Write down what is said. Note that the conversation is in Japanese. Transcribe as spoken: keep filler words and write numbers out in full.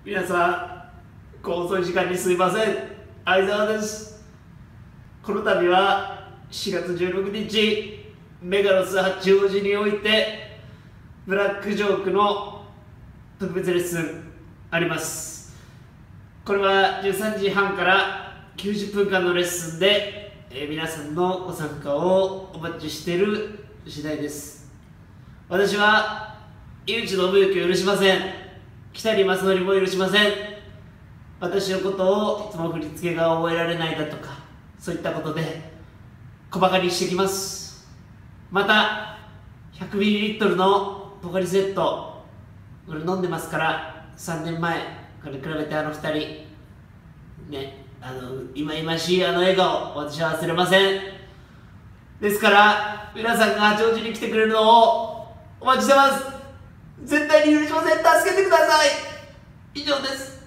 皆さん、ご遅い時間にすいません。相沢です。この度はしがつじゅうろくにち、メガロス八王子において、ブラックジョークの特別レッスンあります。これはじゅうさんじはんからきゅうじゅっぷんかんのレッスンで、えー、皆さんのご参加をお待ちしている次第です。私は井内信之を許しません。北里正則も許しません。私のことをいつも振り付けが覚えられないだとか、そういったことで小バカにしてきます。また ひゃくミリリットル のポカリセット、これ飲んでますから、さんねんまえから比べてあのふたりね、あの忌々しいあの笑顔、私は忘れません。ですから皆さんが八王子に来てくれるのをお待ちしてます。絶対に許しません。助けてください。以上です。